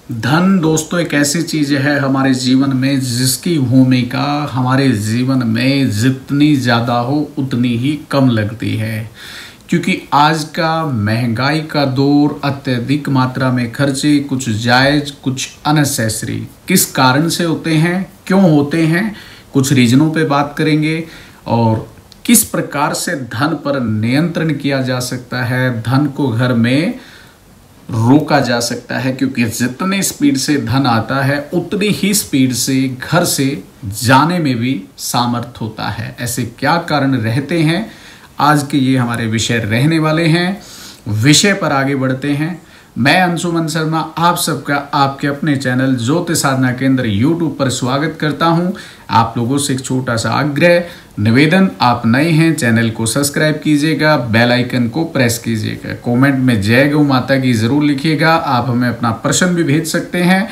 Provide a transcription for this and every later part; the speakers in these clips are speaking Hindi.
धन दोस्तों एक ऐसी चीज है हमारे जीवन में जिसकी भूमिका हमारे जीवन में जितनी ज्यादा हो उतनी ही कम लगती है। क्योंकि आज का महंगाई का दौर, अत्यधिक मात्रा में खर्चे, कुछ जायज कुछ अननेसेसरी किस कारण से होते हैं, क्यों होते हैं, कुछ रीजनों पे बात करेंगे और किस प्रकार से धन पर नियंत्रण किया जा सकता है, धन को घर में रोका जा सकता है। क्योंकि जितनी स्पीड से धन आता है उतनी ही स्पीड से घर से जाने में भी सामर्थ होता है। ऐसे क्या कारण रहते हैं, आज के ये हमारे विषय रहने वाले हैं। विषय पर आगे बढ़ते हैं। मैं अंशुमन शर्मा आप सबका आपके अपने चैनल ज्योतिष साधना केंद्र यूट्यूब पर स्वागत करता हूं। आप लोगों से एक छोटा सा आग्रह निवेदन, आप नए हैं चैनल को सब्सक्राइब कीजिएगा, बेल आइकन को प्रेस कीजिएगा, कमेंट में जय गौ माता की जरूर लिखिएगा। आप हमें अपना प्रश्न भी भेज सकते हैं,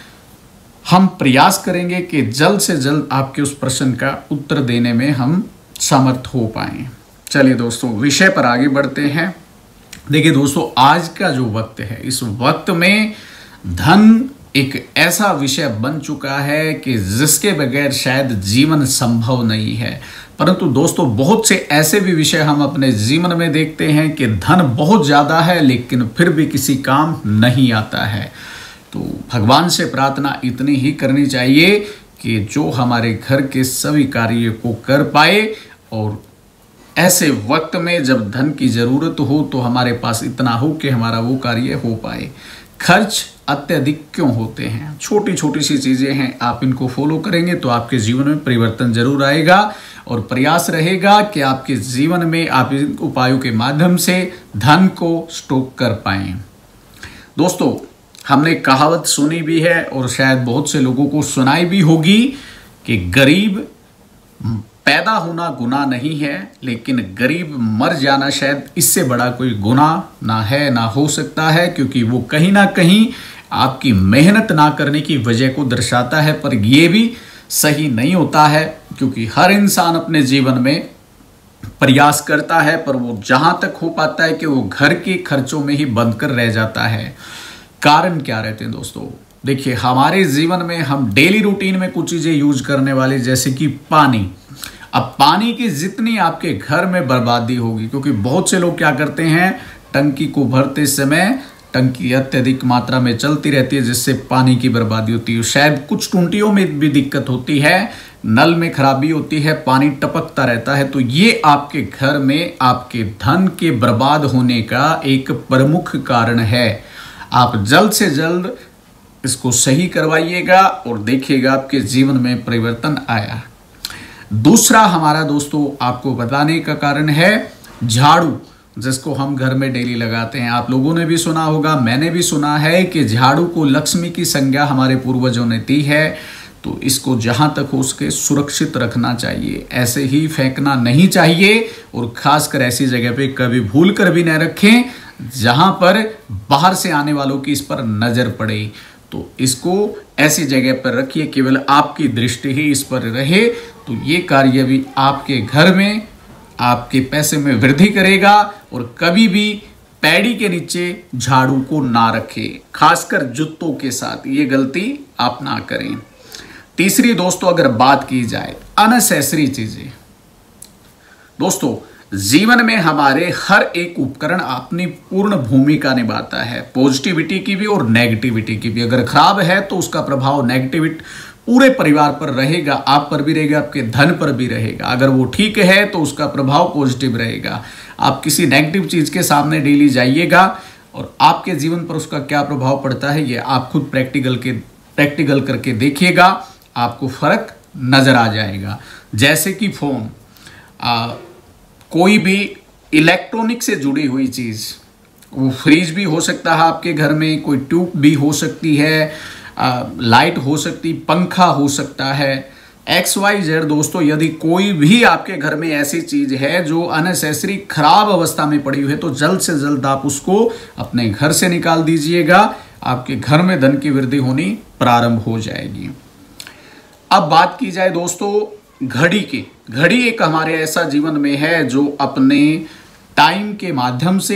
हम प्रयास करेंगे कि जल्द से जल्द आपके उस प्रश्न का उत्तर देने में हम समर्थ हो पाएं। चलिए दोस्तों विषय पर आगे बढ़ते हैं। देखिए दोस्तों, आज का जो वक्त है, इस वक्त में धन एक ऐसा विषय बन चुका है कि जिसके बगैर शायद जीवन संभव नहीं है। परंतु दोस्तों बहुत से ऐसे भी विषय हम अपने जीवन में देखते हैं कि धन बहुत ज्यादा है लेकिन फिर भी किसी काम नहीं आता है। तो भगवान से प्रार्थना इतनी ही करनी चाहिए कि जो हमारे घर के सभी कार्य को कर पाए, और ऐसे वक्त में जब धन की जरूरत हो तो हमारे पास इतना हो कि हमारा वो कार्य हो पाए। खर्च अत्यधिक क्यों होते हैं? छोटी छोटी सी चीजें हैं, आप इनको फॉलो करेंगे तो आपके जीवन में परिवर्तन जरूर आएगा और प्रयास रहेगा कि आपके जीवन में आप इन उपायों के माध्यम से धन को स्टॉक कर पाएं। दोस्तों हमने कहावत सुनी भी है और शायद बहुत से लोगों को सुनाई भी होगी कि गरीब पैदा होना गुनाह नहीं है, लेकिन गरीब मर जाना शायद इससे बड़ा कोई गुनाह ना है ना हो सकता है। क्योंकि वो कहीं ना कहीं आपकी मेहनत ना करने की वजह को दर्शाता है, पर यह भी सही नहीं होता है। क्योंकि हर इंसान अपने जीवन में प्रयास करता है, पर वो जहां तक हो पाता है कि वो घर के खर्चों में ही बंद कर रह जाता है। कारण क्या रहते हैं दोस्तों? देखिए हमारे जीवन में हम डेली रूटीन में कुछ चीजें यूज करने वाले, जैसे कि पानी। अब पानी की जितनी आपके घर में बर्बादी होगी, क्योंकि बहुत से लोग क्या करते हैं, टंकी को भरते समय टंकी अत्यधिक मात्रा में चलती रहती है जिससे पानी की बर्बादी होती है। शायद कुछ टूंटियों में भी दिक्कत होती है, नल में खराबी होती है, पानी टपकता रहता है। तो ये आपके घर में आपके धन के बर्बाद होने का एक प्रमुख कारण है। आप जल्द से जल्द इसको सही करवाइएगा और देखिएगा आपके जीवन में परिवर्तन आया। दूसरा हमारा दोस्तों आपको बताने का कारण है झाड़ू, जिसको हम घर में डेली लगाते हैं। आप लोगों ने भी सुना होगा, मैंने भी सुना है कि झाड़ू को लक्ष्मी की संज्ञा हमारे पूर्वजों ने दी है। तो इसको जहां तक हो सके सुरक्षित रखना चाहिए, ऐसे ही फेंकना नहीं चाहिए। और खासकर ऐसी जगह पे कभी भूल कर भी न रखें जहां पर बाहर से आने वालों की इस पर नजर पड़े। तो इसको ऐसी जगह पर रखिए केवल आपकी दृष्टि ही इस पर रहे, तो ये कार्य भी आपके घर में आपके पैसे में वृद्धि करेगा। और कभी भी पैड़ी के नीचे झाड़ू को ना रखें, खासकर जूतों के साथ, ये गलती आप ना करें। तीसरी दोस्तों अगर बात की जाए अननेसेसरी चीजें, दोस्तों जीवन में हमारे हर एक उपकरण अपनी पूर्ण भूमिका निभाता है, पॉजिटिविटी की भी और नेगेटिविटी की भी। अगर खराब है तो उसका प्रभाव नेगेटिविटी पूरे परिवार पर रहेगा, आप पर भी रहेगा, आपके धन पर भी रहेगा। अगर वो ठीक है तो उसका प्रभाव पॉजिटिव रहेगा। आप किसी नेगेटिव चीज के सामने डेली जाइएगा और आपके जीवन पर उसका क्या प्रभाव पड़ता है ये आप खुद प्रैक्टिकल करके देखिएगा, आपको फर्क नजर आ जाएगा। जैसे कि फोन, कोई भी इलेक्ट्रॉनिक से जुड़ी हुई चीज, वो फ्रिज भी हो सकता है आपके घर में, कोई ट्यूब भी हो सकती है, लाइट हो सकती, पंखा हो सकता है, XYZ। दोस्तों यदि कोई भी आपके घर में ऐसी चीज है जो अननेसेसरी खराब अवस्था में पड़ी हुई है तो जल्द से जल्द आप उसको अपने घर से निकाल दीजिएगा, आपके घर में धन की वृद्धि होनी प्रारंभ हो जाएगी। अब बात की जाए दोस्तों घड़ी की। घड़ी एक हमारे ऐसा जीवन में है जो अपने टाइम के माध्यम से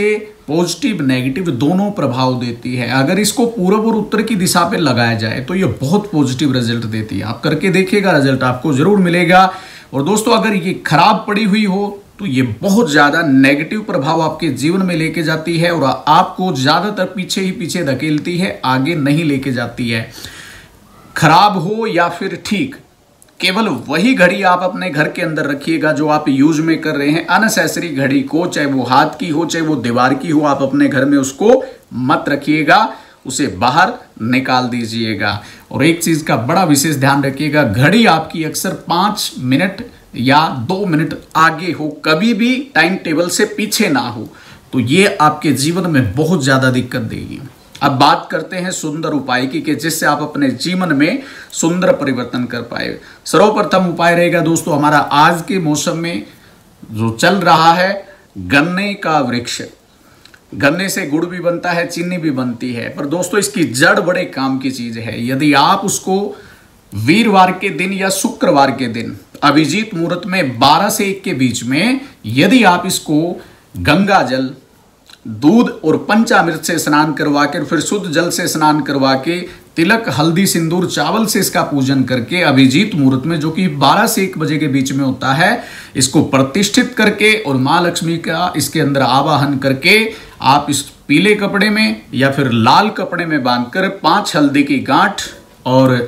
पॉजिटिव नेगेटिव दोनों प्रभाव देती है। अगर इसको पूर्व और उत्तर की दिशा पे लगाया जाए तो ये बहुत पॉजिटिव रिजल्ट देती है। आप करके देखिएगा, रिजल्ट आपको जरूर मिलेगा। और दोस्तों अगर ये खराब पड़ी हुई हो तो ये बहुत ज्यादा नेगेटिव प्रभाव आपके जीवन में लेके जाती है और आपको ज्यादातर पीछे ही पीछे धकेलती है, आगे नहीं लेके जाती है। खराब हो या फिर ठीक, केवल वही घड़ी आप अपने घर के अंदर रखिएगा जो आप यूज में कर रहे हैं। अननेसेसरी घड़ी को, चाहे वो हाथ की हो चाहे वो दीवार की हो, आप अपने घर में उसको मत रखिएगा, उसे बाहर निकाल दीजिएगा। और एक चीज का बड़ा विशेष ध्यान रखिएगा, घड़ी आपकी अक्सर 5 मिनट या 2 मिनट आगे हो, कभी भी टाइम टेबल से पीछे ना हो, तो ये आपके जीवन में बहुत ज्यादा दिक्कत देगी। अब बात करते हैं सुंदर उपाय की, कि जिससे आप अपने जीवन में सुंदर परिवर्तन कर पाए। सर्वप्रथम उपाय रहेगा दोस्तों हमारा आज के मौसम में जो चल रहा है, गन्ने का वृक्ष। गन्ने से गुड़ भी बनता है, चीनी भी बनती है, पर दोस्तों इसकी जड़ बड़े काम की चीज है। यदि आप उसको वीरवार के दिन या शुक्रवार के दिन अभिजीत मुहूर्त में 12 से 1 के बीच में यदि आप इसको गंगा जल, दूध और पंचामृत से स्नान करवा के, फिर शुद्ध जल से स्नान करवा के, तिलक, हल्दी, सिंदूर, चावल से इसका पूजन करके अभिजीत मुहूर्त में जो कि 12 से 1 बजे के बीच में होता है, इसको प्रतिष्ठित करके और मां लक्ष्मी का इसके अंदर आवाहन करके आप इस पीले कपड़े में या फिर लाल कपड़े में बांधकर 5 हल्दी की गांठ और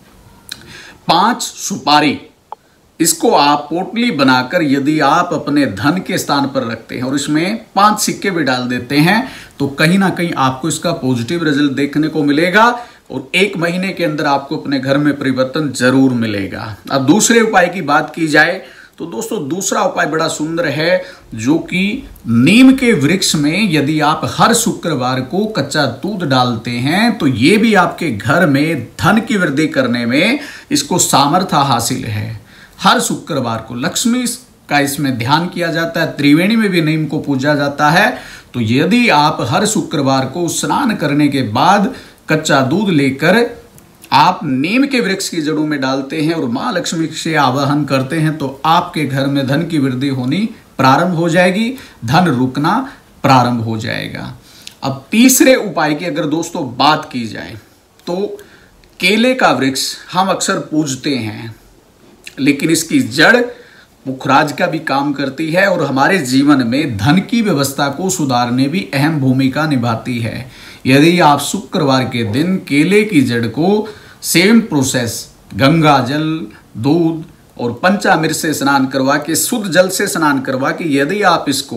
5 सुपारी, इसको आप पोटली बनाकर यदि आप अपने धन के स्थान पर रखते हैं और इसमें 5 सिक्के भी डाल देते हैं तो कहीं ना कहीं आपको इसका पॉजिटिव रिजल्ट देखने को मिलेगा और 1 महीने के अंदर आपको अपने घर में परिवर्तन जरूर मिलेगा। अब दूसरे उपाय की बात की जाए तो दोस्तों दूसरा उपाय बड़ा सुंदर है, जो कि नीम के वृक्ष में यदि आप हर शुक्रवार को कच्चा दूध डालते हैं तो ये भी आपके घर में धन की वृद्धि करने में इसको सामर्थ्य हासिल है। हर शुक्रवार को लक्ष्मी का इसमें ध्यान किया जाता है, त्रिवेणी में भी नीम को पूजा जाता है। तो यदि आप हर शुक्रवार को स्नान करने के बाद कच्चा दूध लेकर आप नीम के वृक्ष की जड़ों में डालते हैं और मां लक्ष्मी से आवाहन करते हैं तो आपके घर में धन की वृद्धि होनी प्रारंभ हो जाएगी, धन रुकना प्रारंभ हो जाएगा। अब तीसरे उपाय की अगर दोस्तों बात की जाए तो केले का वृक्ष हम अक्सर पूजते हैं, लेकिन इसकी जड़ पुखराज का भी काम करती है और हमारे जीवन में धन की व्यवस्था को सुधारने भी अहम भूमिका निभाती है। यदि आप शुक्रवार के दिन केले की जड़ को सेम प्रोसेस गंगा जल, दूध और पंचामृत से स्नान करवा के, शुद्ध जल से स्नान करवा के यदि आप इसको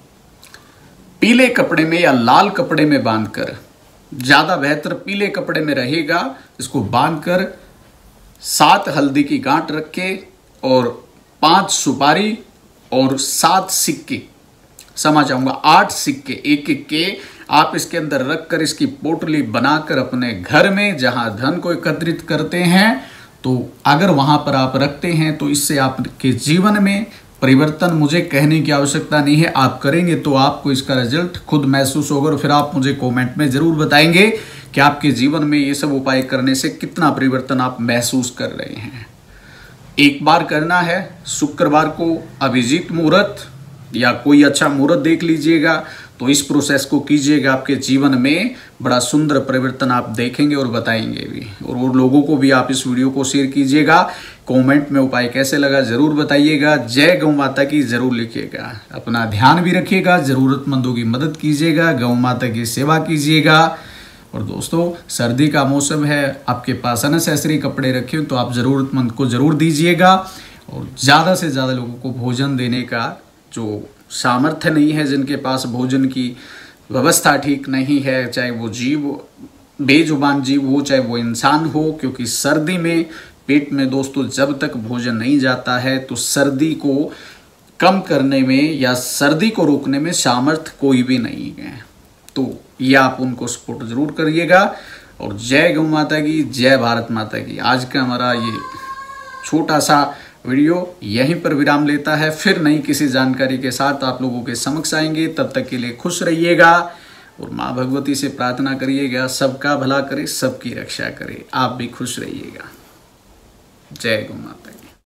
पीले कपड़े में या लाल कपड़े में बांधकर, ज्यादा बेहतर पीले कपड़े में रहेगा, इसको बांधकर 7 हल्दी की गांठ रखे और 5 सुपारी और 7 सिक्के, समझ आऊंगा 8 सिक्के एक एक के आप इसके अंदर रखकर इसकी पोटली बनाकर अपने घर में जहां धन को एकत्रित करते हैं, तो अगर वहां पर आप रखते हैं तो इससे आपके जीवन में परिवर्तन मुझे कहने की आवश्यकता नहीं है, आप करेंगे तो आपको इसका रिजल्ट खुद महसूस होगा और फिर आप मुझे कमेंट में जरूर बताएंगे कि आपके जीवन में ये सब उपाय करने से कितना परिवर्तन आप महसूस कर रहे हैं। एक बार करना है, शुक्रवार को अभिजीत मुहूर्त या कोई अच्छा मुहूर्त देख लीजिएगा, तो इस प्रोसेस को कीजिएगा, आपके जीवन में बड़ा सुंदर परिवर्तन आप देखेंगे और बताएंगे भी। और लोगों को भी आप इस वीडियो को शेयर कीजिएगा, कमेंट में उपाय कैसे लगा जरूर बताइएगा। जय गौ माता की जरूर लिखिएगा। अपना ध्यान भी रखिएगा, जरूरतमंदों की मदद कीजिएगा, गौ माता की सेवा कीजिएगा। और दोस्तों सर्दी का मौसम है, आपके पास अननेसेसरी कपड़े रखे हो तो आप जरूरतमंद को जरूर दीजिएगा। और ज़्यादा से ज़्यादा लोगों को भोजन देने का जो सामर्थ्य नहीं है, जिनके पास भोजन की व्यवस्था ठीक नहीं है, चाहे वो जीव बेजुबान जीव हो चाहे वो इंसान हो, क्योंकि सर्दी में पेट में दोस्तों जब तक भोजन नहीं जाता है तो सर्दी को कम करने में या सर्दी को रोकने में सामर्थ्य कोई भी नहीं है। तो ये आप उनको सपोर्ट जरूर करिएगा। और जय गौ माता की, जय भारत माता की। आज का हमारा ये छोटा सा वीडियो यहीं पर विराम लेता है, फिर नई किसी जानकारी के साथ आप लोगों के समक्ष आएंगे। तब तक के लिए खुश रहिएगा और माँ भगवती से प्रार्थना करिएगा, सबका भला करे, सबकी रक्षा करे। आप भी खुश रहिएगा। जय गौ माता।